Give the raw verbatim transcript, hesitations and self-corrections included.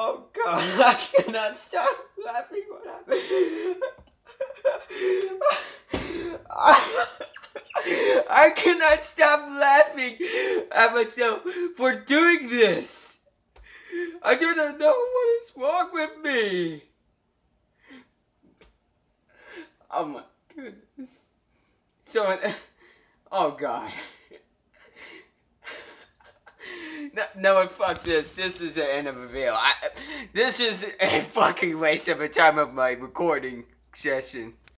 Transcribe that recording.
Oh God, I cannot stop laughing. What happened? I, I cannot stop laughing at myself for doing this. I do not know what is wrong with me. Oh my goodness. So, oh God. No, no, fuck this. This is the end of a video. I, this is a fucking waste of a time of my recording session.